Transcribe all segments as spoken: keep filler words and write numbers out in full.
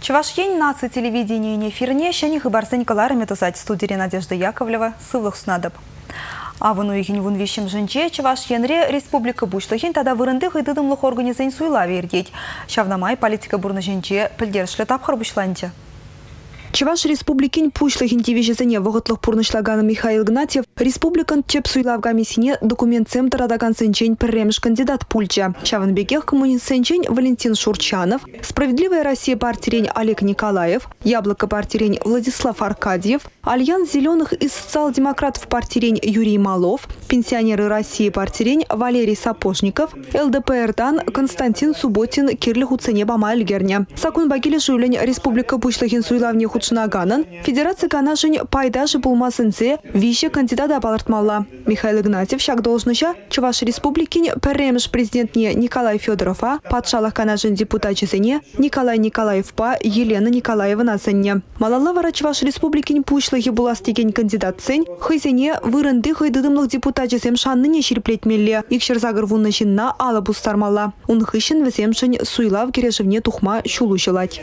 Чувашьень нации телевидения эфирне щани хыбарсен каларами тусать студии Надежда Яковлева сывлых снадоб. А в инуихин вун вещем женче Чувашьенре республика бушлыхин тогда вырындых и дыдымлых организаций суйла вердеть. Шавнамай политика бурна женче пильдершле тапхар бушланче. Чуваш республикин пушлыхин тивежезене воготлых пурнышлагана Михаил Игнатьев республикан чеп суйлавга мисине документ центра даган сенчень премш кандидат пульча. Чаванбекех коммунин сенчень Валентин Шурчанов, Справедливая Россия партирень Олег Николаев, Яблоко партирень Владислав Аркадьев, Альянс зеленых и социал-демократов партирень Юрий Малов, Пенсионеры России партирень Валерий Сапожников, ЛДПР-дан Константин Субботин Кирлих уцене Бамайль Герня. Сакун Багили Жулень республика пушлыхин суйлавне Худшнаганан, Федерация канашень пайдажи булмасынце вище кандидата балартмалла. Михаил Игнатьев шаг должноща Чуваш республикин премш президентне Николай Федорова, патшалах канашень депутатчесене Николай Николаевпа Елена Николаева насенне. Малалавара Чуваш республикин пушлыхи буластиген кандидат цень, хызене вырынды хыйдыдымлых депутатчесем шанныне ширплетмелле, икшер загыр вуннащинна ала бустармалла. Унхыщен веземшень суйлав кережевне тухма шулущылать.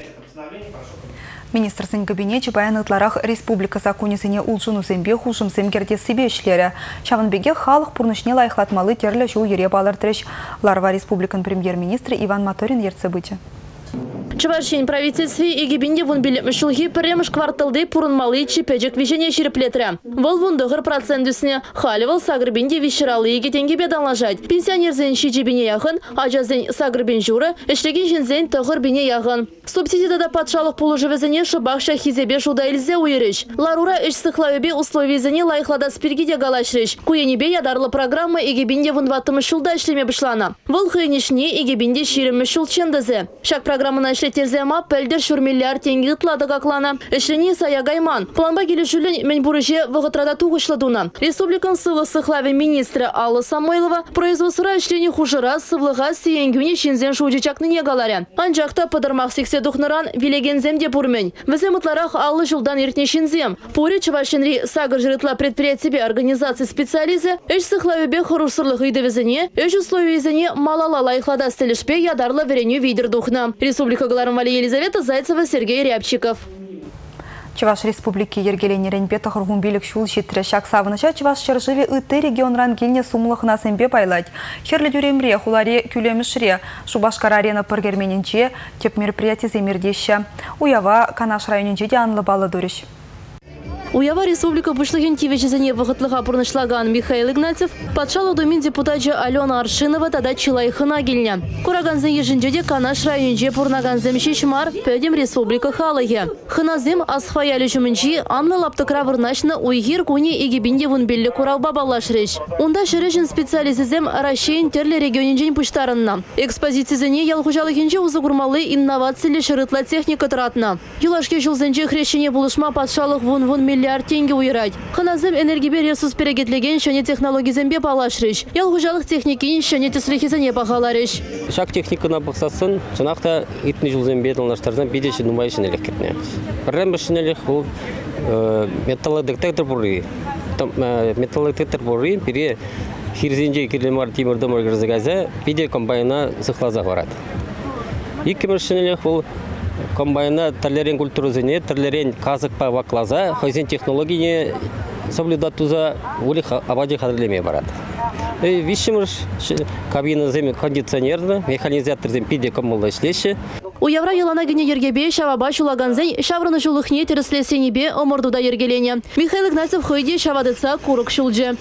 Министр сын кабинете баянытларах республика законесене улжыну зембе хушым земгерде себе ишлері. Чаванбеге халық пурнышне лайхлатмалы терлі жол ере балыртырыш. Ларва республикан премьер-министр Иван Моторин ерцебычы. Чувашьень правительстве и гибинде вон билемшулхи премш кварталды пурнмалы чипежек вещение ширеплетре. Вол вундогр процентусне халивал сагрбинде вещералы и гетенги беданлажать. Пенсионер зен щичибине яхын, ажа зен сагрбин жура, эшлеген жен тохыр бине яхын. Субсидия да патшалых полужевезене шабахша хизебе шуда ильзе уерыш. Ларура эш сыхлавебе условий зене лайхлада спиргиде галашрыш. Куенебе ядарлы программа и гибинде вон ваттымы шулда эшлеме бышлана. Вол хыйнишне и гибинде ширемы шулчендазе. Шак программа на терзема пельдер шур миллиард тенге тлады каклана. Эшлени саягайман. Планба келешулен мен бурыже воготрада тугышладуна. Республикан сывы сыхлаве министра Алла Самойлова производство эшлени хужыра сывлыга сиенгюне шинзен шуджичакны негаларя. Анжакта подырмах сексе духныран вилеген земде бурмен. Веземытларах Аллы жылдан иртне шинзем. Пури Чувашьенри сагыр жырытла предприятие организации специализы эш сыхлавебе хорурсырлых идевезене, эш условиезене малала лайхлада стелешпе ядарлы вереню видер духна. Республика Гларамвали Елизавета Зайцева, Сергей Рябчиков. Чуваш республики ергелени ренпета хургумбилик шул щитре шак савыныча Чуваш черживе ыты регион рангильне сумлых насембе пайлать. Херлі дюремре хуларе кюлемишре Шубашкар арена пыргерменинче теп мероприятие земирдеща. Уява Канаш районинче де анлы балы дурищ. Уява республика бушлыхин тивечезене вахытлыха пурнышлаган Михаил Игнатьев, патшалы домин депутатча Алена Аршинова тада чилайхына гильня. Кураганзен ежинжеде Канаш районже пурнаганзем шишмар пөдем республика халыге. Хыназем асхваяли жумынчи анны лаптыкра вырначны уйгир куни игибинде вун белли куралба балашрыш. Унда шырешин специализизем Рашейн терле регионинжен пуштарынна. Экспозицизене ялхужалыхинче узыгурмалы инновациялы шырытла техника тратна. Юлашке жылзенче хрещене булышма патшалых вун-вун миллиард тенге уйрать. Ханазем энергибе ресурс перегетлеген шане технологии зембе палашрыш. Ялхужалых техники шане теслихизене пахаларыш. Шак техника на бақсасын, жанақта итні жыл зембе далнаштардан бидеші нумайшын әлек кетіне. Біррен бішін әлек бұл металлы детектор бұры. Металлы детектор бұры біре хирзенже кирлемар тимірді мөргірзігазы биде комбайна сықлаза барады. Екі біршін әлек бұл комбайна терлерен культурузыне, терлерен казықпа ваклаза, хозяин технологии соблюдатуза улих абади хадрилеме барат. Вишимыш кабина земи кондиционерна, механизатор зем пиде коммулда ишлеші. У Явра елана гене ергебе шаваба шулаганзен шавраны шулыхне тереслесенебе омордуда ергелене. Михаил Игнатьев хойде шавадыца курок шулже.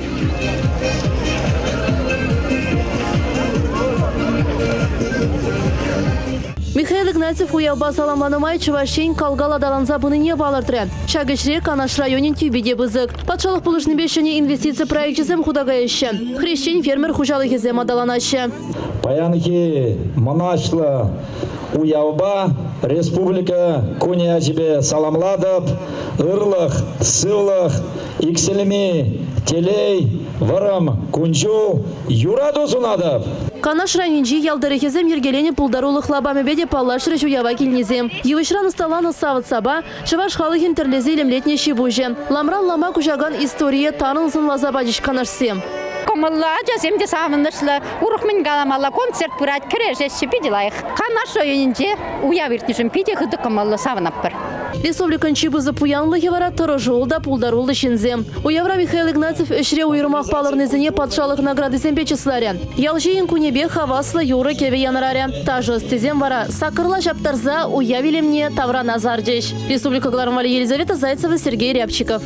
Михаил Игнатьев уялба саламланымай Чувашьень калгала даланза бұныне балыртыры. Шагышре Канаш районин тюбеде бызык. Патшалық пулышны бешіне инвестиция проектчізім худагайышы. Хрещень фермер хужалығы зем адаланашы. Паянки монашлы уялба республика куне ажибе саламладып, ырлық, сылық, икселеми, телей, варам, кунжу, юраду сунадып. Канаш районинчи ялдырыхезем ергелене пулдарулых лабами беде палашрыш уява кильнезем. Евышран сталана савыт саба, шываш халыхин терлезелем летне шибуже. Ламран лама кужаган история танылсын лазабадиш канашсем. комалла жазем де самынышлы урых мен галамала концерт бурат кережеши пидилайх канаш ойынже уя вертишим пиде хыды комалла савнаппыр. Республикан чибызы пуянлы хевара тұры жолда пулдарулы шинзе. Уявра Михаил Игнатьев үшре уйрымақ палырнызыне патшалық награды зембечісларе. Ялжейін күнебе хаваслы юры кеве янараре. Тажы стезем вара сакырла жаптарза уявилемне Тавра Назардеш. Республика Глармали Елизавета Зайцева, Сергей Рябчиков.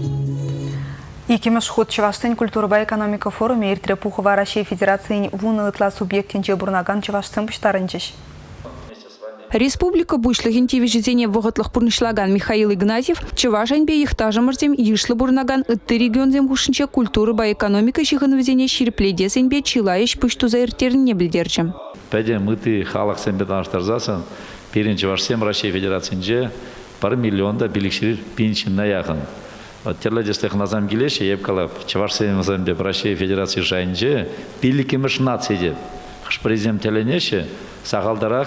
Икемеш ход Чувашстан культура экономика форуме Иртре Пухова Россия Федерации вуны ытла субъектенче бурнаган Чувашстан пуштарынчеш. Республика бушлыгин тевежезене воготлых пурнышлаган Михаил Игнатьев, Чувашанбе их тажамырзем ишлы бурнаган ытты регионзем хушинче культуры ба экономика шихановезене ширипледесенбе чилаеш пуштуза иртерне билдерчем. Пәдем ыты халық сенбе таныштарзасын, перен Чувашсем Россия Федерациясынче пар миллионда билікшірір пинчинна яғын. Терләдеслех назам келеші, епкалап, Чувашсем Замбе Россия Федерация жайынче билікіміш нация. Хыш президент теленеші, сағалдарақ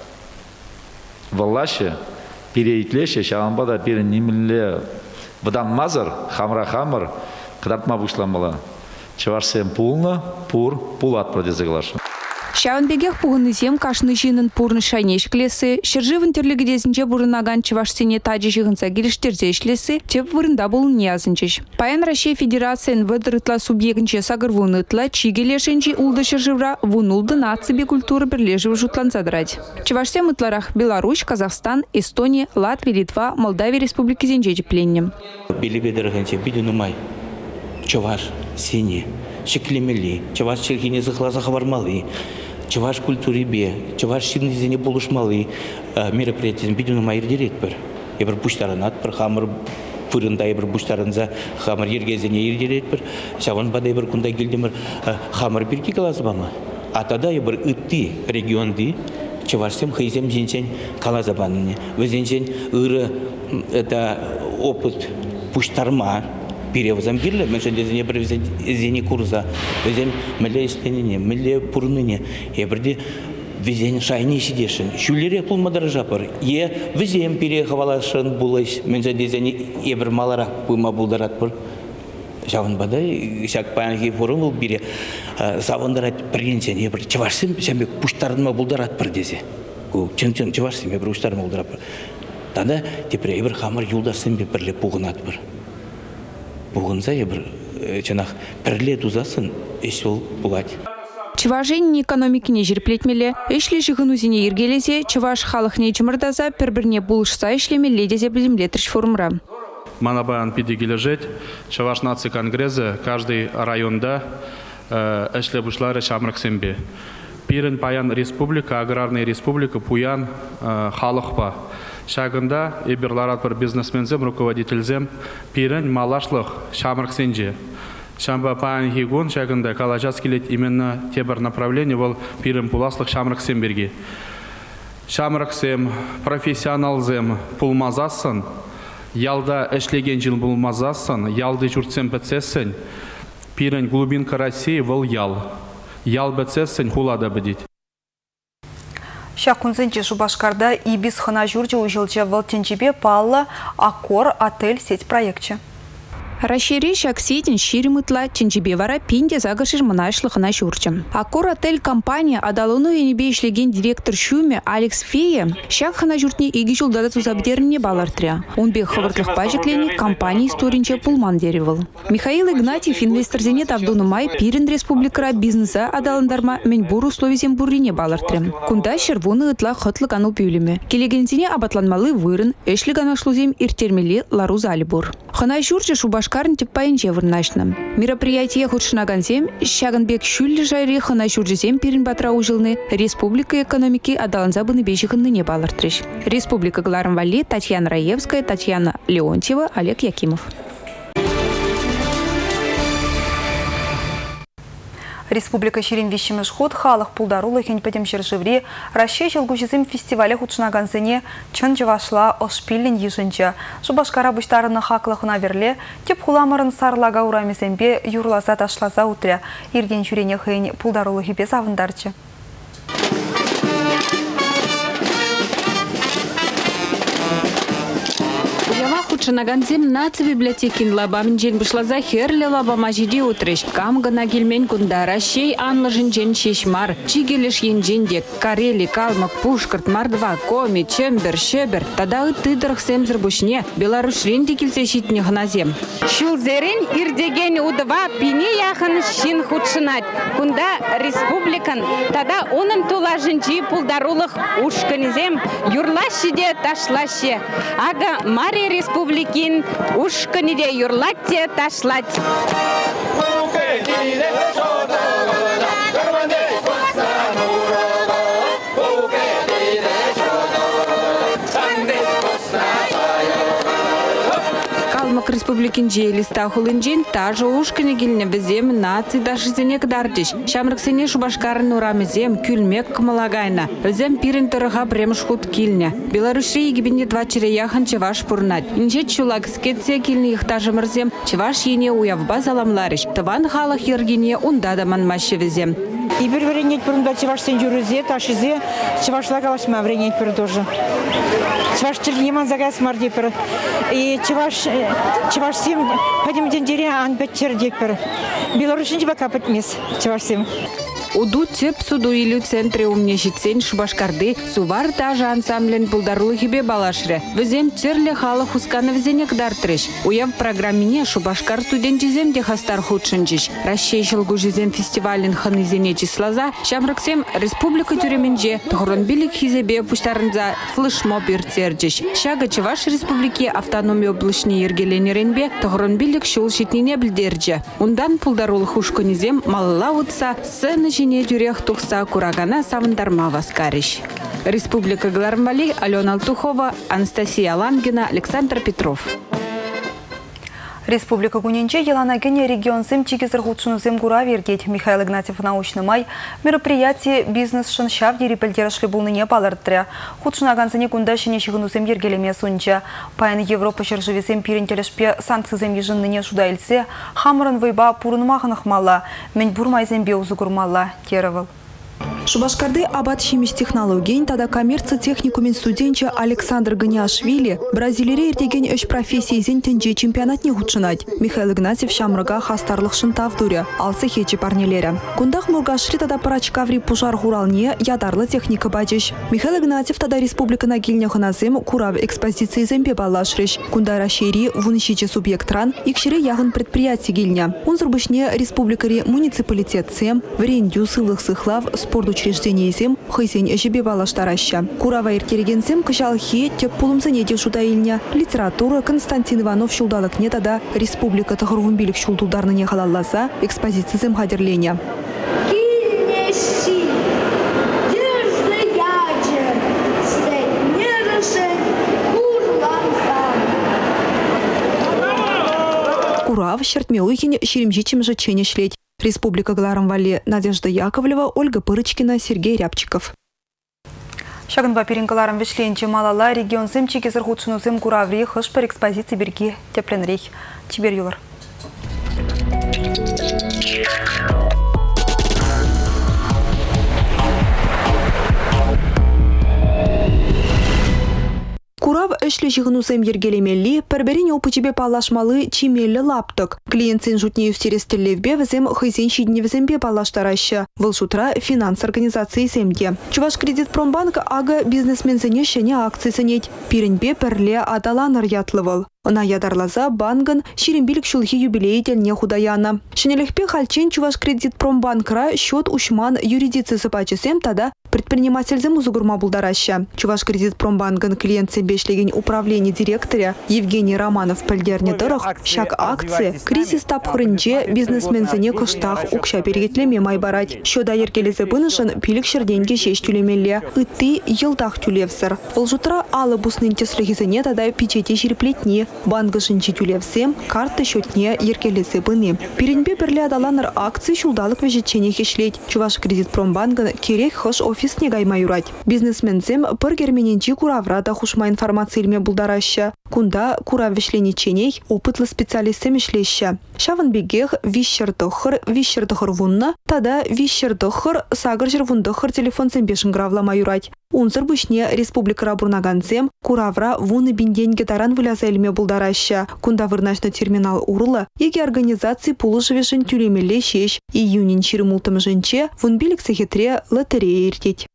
Валлаще, перейтлеше, шағанбада перен немілі бұдан мазыр, хамра хамыр, қыдатма бұшламала. Чувашсем пулны, пур, пулат продезеглашы. Шаунбегех пугынызем кашны жинын пурны шайнеш клесы, шерживын терлігідезінче бурынаган Чувашсене таджи жығынса келіштерзе ішлесі, теп вырында болын не азынчеш. Паян Россия Федерациян вăдырытла субъектінче сагыр вунытла, чигелешенче улды шерживра вунулды нацибе культуры бірлежів жутланцадрать. Чувашсем ытларах Беларусь, Казахстан, Эстония, Латвия, Литва, Молдавия Республики зенче пленнем. Билибедерганче бидунумай. Чуваш сине, шеклемели, Чуваш чергине захлаза хавармалы. Чуваш культуре бе, Чуваш ширнизене болушмалы мероприятиен бидуну майыр директор. Ебір буштарынат, бір хамыр фырында ебір буштарынза хамыр ергезене ер директор. Шаван бада ебір кунда келдемір хамыр бірки калазы бама. Атада ебір үтті регионды Чувашсем хайзем женчен калазы баныне. Өзенчен ыры это опыт буштарма. Перевозам бирли, мы же не провезени курса, везем милле истенение, милле пурныне, я приди везень шайни сидешен, шулере пулмадаржапар, е везем перехвалашен булась, мы же дезени ебр малара пума булдаратпар, шаван бадай, шак панги форумул бире, савандарат принцен ебр, чавашсим, шамбек пуштарма булдаратпар дезе, ку чен-чен чавашсим ебр пуштарма булдаратпар, танда теперь ебр хамар юлдарсим берле пугнатпар. Бугынза ебір чанах пірлет узасын ешіл бұлад. Чувашен экономикіне жерплетмелі, эшлі жығынузіне ергелезе, Чуваш халықне чымырдаза пір-бірне бұлышса ешлеме ледезе білімлетірш форумра. Манабаян пидегілі жет, Чуваш нации конгрессы каждый районда эшлі бұшлары шамрықсембе. Пирен паян республика, аграрная республика, пуян халықпа. Шагында еберларат бір бизнесмензем, руководительзем, пирен малашлық шамрықсенже. Шамба паян хигун шагында калажас келет именно тебір направление ол пирен пуласлық шамрықсем берге. Шамрықсем, профессионалзем пулмазасын, ялда эшлеген жыл пулмазасын, ялды жұртсем бітсесін, пирен глубинка России ол ял. Ял бітсесін хулада бідет. Шакунзенче Шубашкарда и без хана журджа ужилче Валтенчебе палла Аккор отель сеть проектче. Рашири шакситин ширимытла Тенчебе вара пинде загашир мынашлыхына журчым. Аккор отель компания адалуну енебе ишлеген директор Шуме Алекс Фея шакхана журтне иги жулдада тузабдерне балартря. Он бе хавыртлых пажеклени компании историнче пулман деревал. Михаил Игнатьев инвестор зенет Авдуну Май пирен республикара бизнеса адаландарма меньбур условизем буррине балартря. Кунда шервуны ытла хотлыгану пюлеме. Келегензине абатланмалы вырын, эшлигана шлузем иртермели лару залибур. Хана журче Шубашкар теппайынче вырнашным. Мероприятие худшынагансем, Шаганбек шүллі жайры хана журжизем пирин батра ужылны Республика экономики адаланзабыны бежихынны не балартрыш. Республика Гларамвали, Татьяна Раевская, Татьяна Леонтьева, Олег Якимов. Республика Ширин вещемеш ход халық пулдарулы хен пәдем жыржывре Россия жылгужизм фестивале худшынагансене чын жывашла ошпиллин ежінче. Шубашкара бұштарыны хақлықына верле, теп хуламырын сарлага урамезембе юрлаза ташлаза утря. Ирген жүрене хен пулдарулы хепе савындарчы. худшынаган зем наци библиотекин лабамин жен бышлаза херле лабама жиди утрыш. Камгана гельмен кундара шей анлыжын жен шешмар. Чигелеш енжендек, Карели, Калмак, Пушкарт, Мардва, Коми, Чембер, Шебер. Тада тыдырх семзір бушне. Беларусь ренди келсе шитне ханазем. Шулзерин ирдеген удва пине яхын шин худшынат. Кунда республикан. Тада onun тулажынчи пулдарулых ушканезем юрлашиде ташлаще. Ага Мария республикин ушканиде юрлатте ташлать. Калмык республикин жейлиста хулынжен тажы ушкыне келіне бізем наци дашызене кдардыш. Шамрыксене шубашкарын урамызем күлмек кымалагайна. Өзем пирин тұрыға премш худ келіне. Беларусьри егібінде два чираяхан чеваш пурнат. Инжет чулак скетсе келіне ихтажымырзем чеваш ене уявба заламларыш. Тыван халық ергене ундадаман машы візем. И бір варенет пұрында чевашсен жүрізе, ташызе, чевашла калашма варенет пір тоже. Чеваш чергенеман загас мардепір. И чеваш, чеваш сем, пойдем дендере анбеттер депір. Белорусин тебе капать мес, чеваш сем. Уду теп суду илю центре умнешитсен шубашкарды сувар даже ансамблен пулдарулы хибе балашре. Візем терле халы хусканы візенек дартрыш. Уяв программине шубашкар студентизем дехастар худшынчиш. Расшейшил гужизем фестивален ханызене числаза, шамрыксем республика тюременже, тухронбилик хизебе пуштарынза флешмоб ирцерчиш. Шага Чеваш республики автономия облачне ергеленеренбе, тухронбилик шул шитнине білдерже. Ундан пулдарулы хушканизем малла утса сцены не дюрех тухса курагана савандарма васкариш. Республика Глармбали, Алена Алтухова, Анастасия Лангина, Александр Петров. Республика Гунинче Еланагене регион сем чигизер худшунузем гура вердеть. Михаил Игнатьев научный май мероприятие бизнес шаншав дерипельдера шлебулныне палартря. Худшунагансыне кундащине чигунузем ергелеме сунча. Паян Европа шержевесем пирентелешпе санкцизем ежынныне шудайльсе хамырын вайба пурынмағынық мала. Мен бурмайзем беузу гурмала. Теревал. Шубашкарды абат химиш технологиин тада коммерция техникумен студенча Александр Ганиашвили Бразилире иртеген өш профессиязен тенже чемпионатне худшынать. Михаил Игнатьев шамрыга хастарлық шынтав дуре, алсы хечи парнелері. Кундах мургашри тада парачкаври пужар гуралне ядарлы техника бачыш. Михаил Игнатьев тада республика нагильне ханазем курав экспозиции зембе балашрыш. Кунда рашери вунищиче субъектран икшире ягын предприятие гильня. Унзырбышне республикари муниципалитет сем, врендю сылых сыхлав спорт учреждение зем хайсен ежебе балаштараща. Курава иркерегенсем кышалхи теп пулымзыне де шудаильня. Литература Константин Иванов шулдалык не тада республика тахырвунбилик шулдулдарныне халалласа экспозиция зем хадерленя. Курав щертмелыхине щеремжичем же чене шлеть. Республика Глармвали, Надежда Яковлева, Ольга Пырычкина, Сергей Рябчиков. Шагынба перинкаларым вешленче малала регион зем чигезер худшунузем кураври хыш пер экспозиции берги тепленрейх. Чибер юлар. Курав эшлі жығынузем ергелемелі, пәрберіне опычебе палашмалы чимелі лаптық. Клиентсен жутне үстерестілевбе візем хайзен шидне візембе палаштарашы. Выл шутра финанс организации земде. Чуваш кредит промбанк ага бизнесмензене шене акции сенет. Пиренбе перле адаланыр ятлывыл. Она ядарлаза банган ширембилик шулхи юбилейтельне худаяна. Шенелехпе хальчен Чуваш кредит промбанкра счет ушман юридицы сыпачысем тада предпринимательзем узугурма булдараща. Чуваш кредит промбанган клиентсем бешлеген управление директоря Евгений Романов пельдерне дырых, шак акции, кризис тап хрынче бизнесмензене кыштах укша перегетлеме майбарать. Щода ергелезе бынышын пилик шерденге шеш тюлемелле. Ыты йылтах тюлевсыр. Волжутра алы буснынте слегизене тада печете шерплетни. Бангышын тюлевсем карты счетне ергелезе быны. Перенбе перле адаланыр акции шулдалык вежетчене хешлеть. Чуваш кредит промбанган керек хыш офис не гаймаюрать. Бизнесмензем пыр гермененчи кураврада хушма информацияльме булдараща. Кунда кура вишлениченей опытлы специалистем ишлеща. Шаван бегех вишшердохыр вишшердохыр вунна, тада вишшердохыр сагыржыр вундохыр телефон сэмбешін гравлама юрать. Унзыр бушне республика рабурнаганцем куравра вуны бинденге таран выляза элме булдараща. Кунда вырнашны терминал урлы, еги организации пулышевешін тюремеле шеш. Июнин чиримултым жынче вунбилик сахетре лотерея иртеть.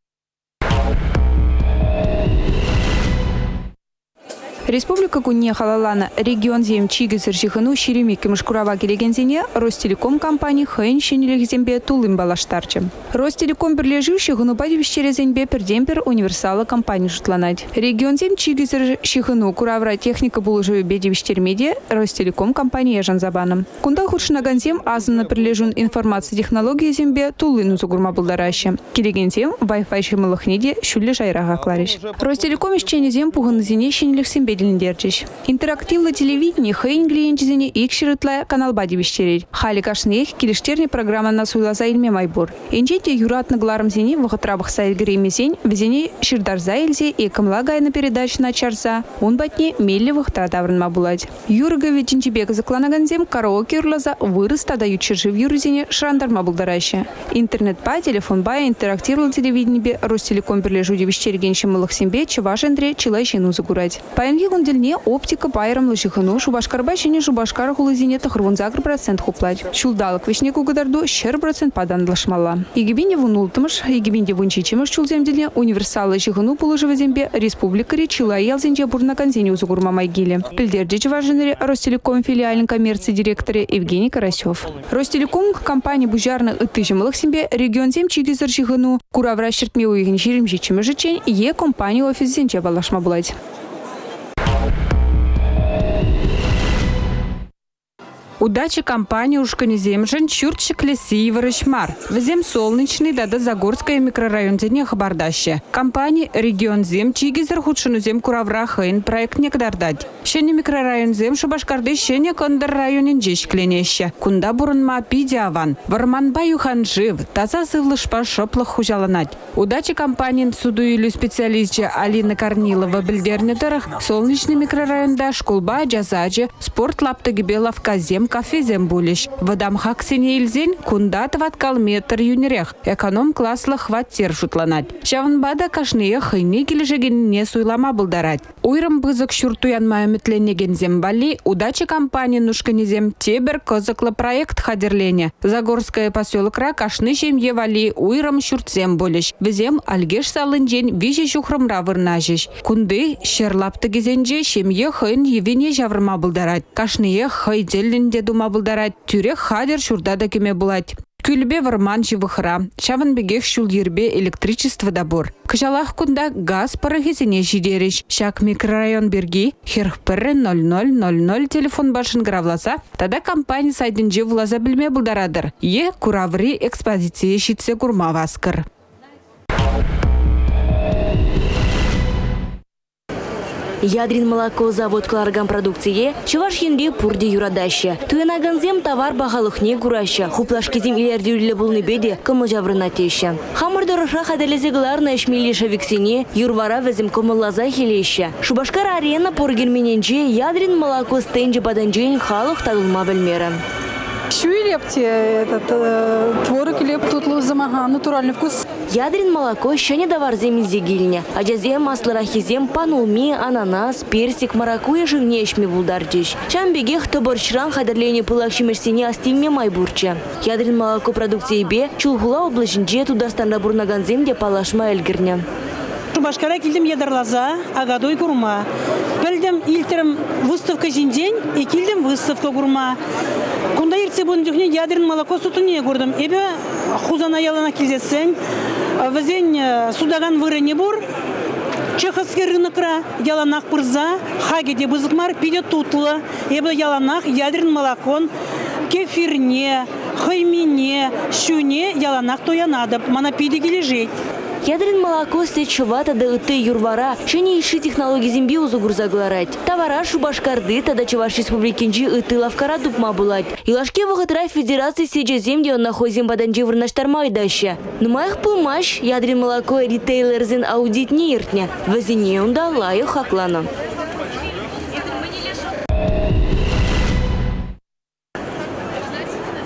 Республика Кунне халалана регион зем чигезер жихану ширемик кемшкурава келегензине Ростелеком компании хайн шенелек зембе тулым балаштарчым. Ростелеком берлеживший гунупадив через зембе пердемпер универсала компании жутланать. Регион зем чигезер жихану куравра техника булыжеве бедивиштермедия Ростелеком компании Жанзабаном. Кунда худшнаганзем азана прилежун информация технологии зембе тулыну загурма булдараща. Келегензем Wi-Fi шемалахнеде шуле жайрага клариш. Ростелеком ищенезем пуганазине шенелек зембе интерактивлы телевидение хейн глиенчизине икширытла канал бадивиштерер. Хали кашнех килиштерни программа на суйлаза илме майбур. Инчете юратны гларым зене вахатрабах сайгремезень везене ширдарза илзе и камлагай на передач на чарса. Он батне мелли вахтрадаврын мабулать. Юрга ветинчебек закланаганзем караоке урлаза вырос тада ючержи в юрзине шрандар мабулдараща. Интернет па телефон ба интерактивлы телевидение бе Ростелеком берлежу девиштерегенши малахсембе чаваш Андре чилайщину загурать. Вундельне оптика пайрам лыжихану шубашкарба шене шубашкар хулызине тахрвунзагр процент хуплать. Шулдалык вишнеку гадарду щер процент падан длашмала. Игибине вунултымыш, игибинде вунчичимыш чулземдельне универсал лыжихану пулыжеве зембе республика речила ялзенде бурнаканзине узугурма майгиле. Пельдердич важенере Ростелеком филиальный коммерции директоре Евгений Карасев. Ростелеком компания бужарны ытыжимылых зембе регион зем чигизер жихану куравра щертме уйгин жирим жичимы жичень е компания офис зенче балашма булать. Удачи компании Ушканеземжен Чурчик Леси Варышмар. Взем солнечный дада Загорская микрорайон Зене Хабардаще. Компания Регион Зем Чигизер Худшину Зем Куравра Хейн проект некдардать. Шене микрорайон Зем Шубашкарды Шене Кондер районен Джеш Кленеще. Кунда Бурунма Пидиаван. Варманба Юханжив. Таза Сывлышпа Шоплах Хужаланать. Удачи компании суду или специалистче Алина Корнилова Бельдернетерах. Солнечный микрорайон да Школба Джазаджи. Спорт Лаптагибе Лавказем кафезем булиш. Вадам хаксене илзен кундат ваткал метр юнерех. Эконом класслы хваттер шутланать. Шаванбада кашнее хыйне кележеген не суйлама булдарать. Уйрым бызык шуртуян майометленеген зембали удачи компании Нушканезем тебер козыклы проект хадерлене. Загорская поселокра кашны жемье вали уйрым шуртсем булиш. Везем альгеш салынжен вижи шухрымра вырнажиш. Кунды шерлаптыгезенже шемье хыйн евене жаврма булдарать. Кашнее хыйделленде дума булдарать, тюрех хадер шурдада кеме булать. Күлбе варман живыхра, шаван бегех шул ербе электричество добор. Кышалах кунда газ парахизине жидериш. Шак микрорайон берги, херхперре ноль ноль ноль ноль телефон башын гравласа, тада компания сайдынжи влаза білме булдарадыр. Е кураври экспозиция шитсе курма васкыр. Ядрин молоко завод кларган продукции, чуваш янбе пурди юрадаща. Туянаганзем товар бағалықне гураща. Хуплашкизем илерди үлі бұлны беде кымы жаврына теща. Хамырдырыша хаделезегларна эшмелеша виксене, юрвара везем кымыллаза хилеща. Шубашкар арена поргермененже ядрин молоко стенджи паданжен халық тадылма білмері. Шуйлепте этот э, творог леп тут лузамага, натуральный вкус. Ядрин молоко еще не давар земельзегильня. А джазем масло рахизем панулми, ананас, персик, маракуя живнешми булдардиш. Чам бегех то борчран хадерлене пылахшимешсине астиме майбурча. Ядрин молоко продукции бе чулгула облачинже туда стандарбурнаган земде палашма эльгерня. Шубашкара килдем ядарлаза, агадой гурма. Килдем илтерем выставка жиндень и килдем выставка гурма. Кунда ирце бундухне ядрин молоко сутуне гурдым. Эбе хузана ялана килзесен, везень судаган вырыне бур. Чеховский рынокра яланах пырза, хагеде бызыкмар пиде тутлы. Эбе яланах ядрин молокон кефирне, хаймине, шуне яланах тоя надо. Мана пиде кележеть. Ядрин молоко сечувата да ыты юрвара, шене иши технологии земби узугурзагларать. Тавара шубашкарды тада чуваш республикинджи ыты лавкара дупма булать. Илашке вахатра федерации сече земде он нахозим баданджи вырнаштармай даща. Но моих пылмаш ядрин молоко ритейлерзен аудит не иртня. Вазине он да лаю хаклана.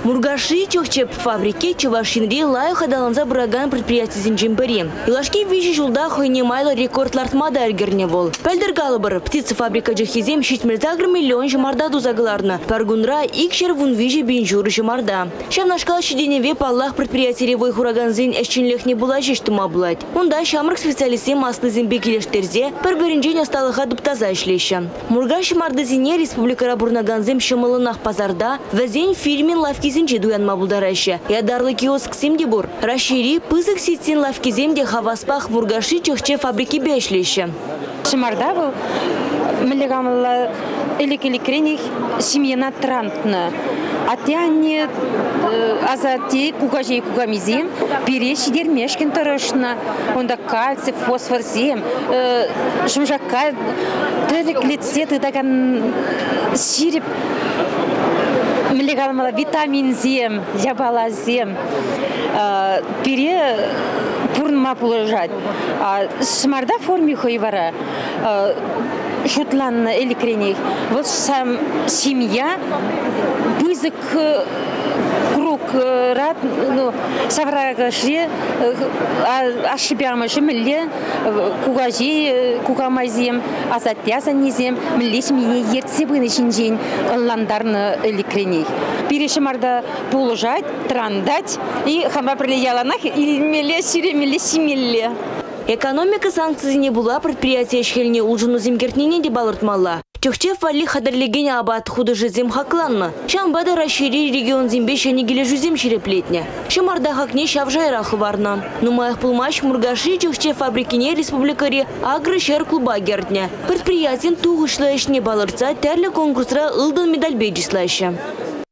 Мургаши чохчеп фабрике Чувашинри лаю хадаланза браган предприятий зинчимпери. Илашки вижи жулда хойнемайлы рекорд лартмада әлгерне бол. Пәлдер галыбыр, птицефабрика жахизем шитмерзагр миллион жымарда дузагларны. Паргунра икшер вун вижи бинжуры жымарда. Шамнашкал шиденеве паллах предприятиевой хураганзин эшчинлех не була жештыма булать. Унда шамрк специалисте маслы зимбекилештерзе пір бірінжен осталыға дуптаза ішлеші. Мургаши мардызине республикара бурнаганзем шымылынақ пазарда вәзен фирмен лавкизінче дуянма булдарашы. Ядарлы киоск семде бур. Рашири пызык сетсен лавкиземде хаваспах Мургаши чохче фабрики бешлеші. Шымарда был миллигамла электрикрених семьяна трантна. Атяне азати кугажей кугамизем перешидер мешкин тарашна. Онда кальций, фосфор зем, шумжака, тевик лицеты даган сирип. Миллигамла витамин зем, ябала зем. Пере пурнма положать. Шмарда форме хойвара. Шутлан электрикрених. Вот сам семья бызык круг рад, ну, саврагаши, ашибямыши милле, кугажи, кугамазем, азатязанизем, милле семье ерце быны шинжень ландарны электрикрених. Перешимарда положать, трандать и хама прилияланах и милле сире милле семилле. Экономика санкций не была предприятие шхельне улжуну земкертнине де балыртмалла. Чохчев вали хадарлегене абат худы жезем хакланна. Шамбада расшири регион зембе шенегеле жузем шереплетне. Шамарда хакне шавжайрахы варна. Нумаях пулмаш Мургаши чохчев фабрикине республикари агры шер клуба гертня. Предприятиен тугышлаешне балырца тәрлі конкурсра ылдан медаль бейджислайша.